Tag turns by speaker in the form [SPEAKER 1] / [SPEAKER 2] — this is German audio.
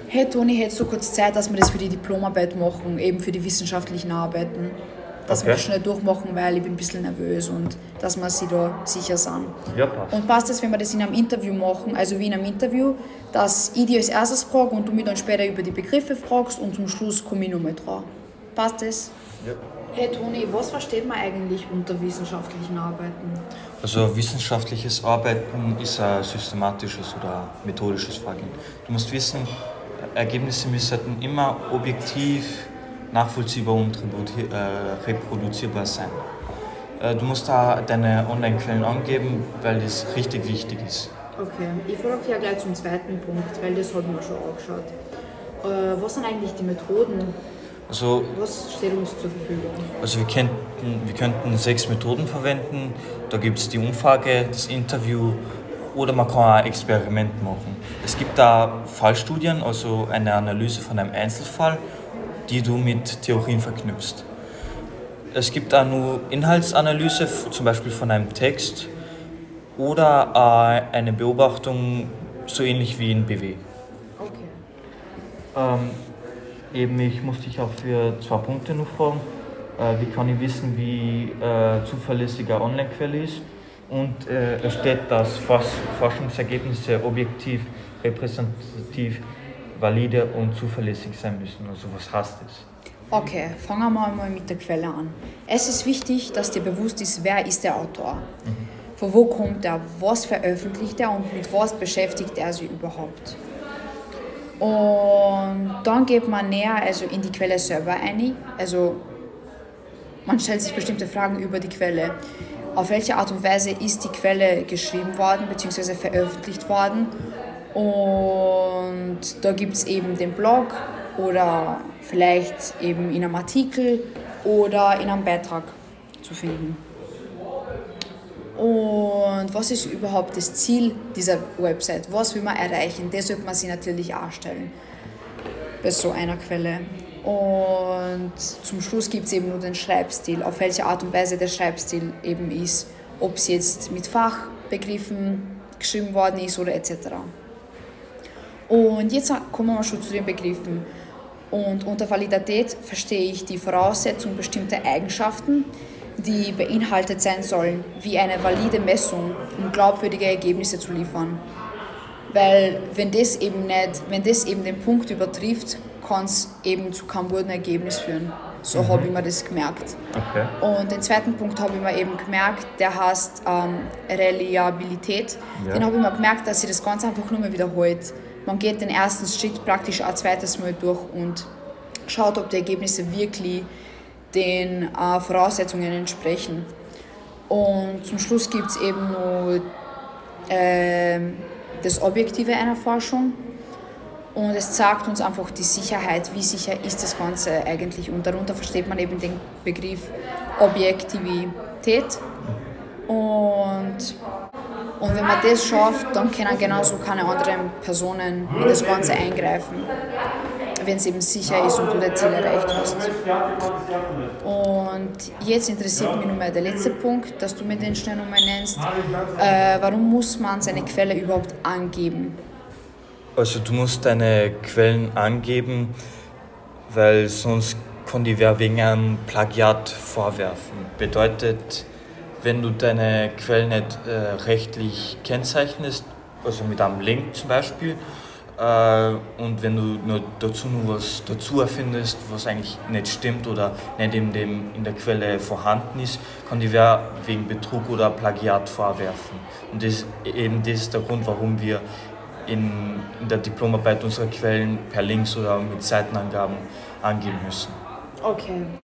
[SPEAKER 1] Hey Toni, hättest du kurz Zeit, dass wir das für die Diplomarbeit machen, eben für die wissenschaftlichen Arbeiten? Dass wir das schnell durchmachen, weil ich bin ein bisschen nervös und dass wir sie da sicher sind.
[SPEAKER 2] Ja, passt.
[SPEAKER 1] Und passt es, wenn wir das in einem Interview machen, also wie in einem Interview, dass ich dich als erstes frage und du mich dann später über die Begriffe fragst und zum Schluss komme ich nochmal dran. Passt das?
[SPEAKER 2] Ja.
[SPEAKER 1] Hey Toni, was versteht man eigentlich unter wissenschaftlichen Arbeiten?
[SPEAKER 2] Also wissenschaftliches Arbeiten ist ein systematisches oder methodisches Vorgehen. Du musst wissen, Ergebnisse müssen immer objektiv, nachvollziehbar und reproduzierbar sein. Du musst da deine Online-Quellen angeben, weil das richtig wichtig ist.
[SPEAKER 1] Okay, ich frage ja gleich zum zweiten Punkt, weil das hat man schon angeschaut. Was sind eigentlich die Methoden?
[SPEAKER 2] Also,
[SPEAKER 1] Was steht uns zur Verfügung?
[SPEAKER 2] also wir könnten 6 Methoden verwenden. Da gibt es die Umfrage, das Interview oder man kann ein Experiment machen. Es gibt da Fallstudien, also eine Analyse von einem Einzelfall, die du mit Theorien verknüpfst. Es gibt auch nur Inhaltsanalyse, zum Beispiel von einem Text oder eine Beobachtung, so ähnlich wie in BW.
[SPEAKER 1] Okay.
[SPEAKER 2] Ich muss dich auch für 2 Punkte noch fragen. Wie kann ich wissen, wie zuverlässig eine Online-Quelle ist? Und es steht, dass Forschungsergebnisse objektiv, repräsentativ, valide und zuverlässig sein müssen. Also was heißt das?
[SPEAKER 1] Okay, fangen wir mal mit der Quelle an. Es ist wichtig, dass dir bewusst ist, wer ist der Autor? Von wo kommt er? Was veröffentlicht er und mit was beschäftigt er sich überhaupt? Und dann geht man näher also in die Quelle selber ein. Also man stellt sich bestimmte Fragen über die Quelle. Auf welche Art und Weise ist die Quelle geschrieben worden bzw. veröffentlicht worden? Und da gibt es eben den Blog oder vielleicht eben in einem Artikel oder in einem Beitrag zu finden. Und was ist überhaupt das Ziel dieser Website? Was will man erreichen? Das sollte man sich natürlich auch stellen bei so einer Quelle. Und zum Schluss gibt es eben nur den Schreibstil, auf welche Art und Weise der Schreibstil eben ist. Ob es jetzt mit Fachbegriffen geschrieben worden ist oder etc. Und jetzt kommen wir schon zu den Begriffen. Und unter Validität verstehe ich die Voraussetzung bestimmter Eigenschaften, die beinhaltet sein sollen, wie eine valide Messung, um glaubwürdige Ergebnisse zu liefern. Weil wenn das eben den Punkt übertrifft, kann es eben zu keinem guten Ergebnis führen. So habe ich mir das gemerkt.
[SPEAKER 2] Okay.
[SPEAKER 1] Und den zweiten Punkt habe ich mir eben gemerkt, der heißt Reliabilität.
[SPEAKER 2] Ja.
[SPEAKER 1] Den habe ich mir gemerkt, dass sich das Ganze einfach nur mal wiederholt. Man geht den ersten Schritt praktisch ein zweites Mal durch und schaut, ob die Ergebnisse wirklich den Voraussetzungen entsprechen. Und zum Schluss gibt es eben noch das Objektive einer Forschung. Und es zeigt uns einfach die Sicherheit, wie sicher ist das Ganze eigentlich. Und darunter versteht man eben den Begriff Objektivität. Und wenn man das schafft, dann können genauso keine anderen Personen in das Ganze eingreifen, wenn es eben sicher ist und du dein Ziel erreicht hast. Und jetzt interessiert mich nur mal der letzte Punkt, dass du mir den schnell nochmal nennst. Warum muss man seine Quelle überhaupt angeben?
[SPEAKER 2] Also du musst deine Quellen angeben, weil sonst kann die wer wegen einem Plagiat vorwerfen. Bedeutet, wenn du deine Quellen nicht rechtlich kennzeichnest, also mit einem Link zum Beispiel, und wenn du nur was dazu erfindest, was eigentlich nicht stimmt oder nicht in der Quelle vorhanden ist, kann die wer wegen Betrug oder Plagiat vorwerfen. Und das ist der Grund, warum wir in der Diplomarbeit unsere Quellen per Links oder mit Seitenangaben angeben müssen.
[SPEAKER 1] Okay.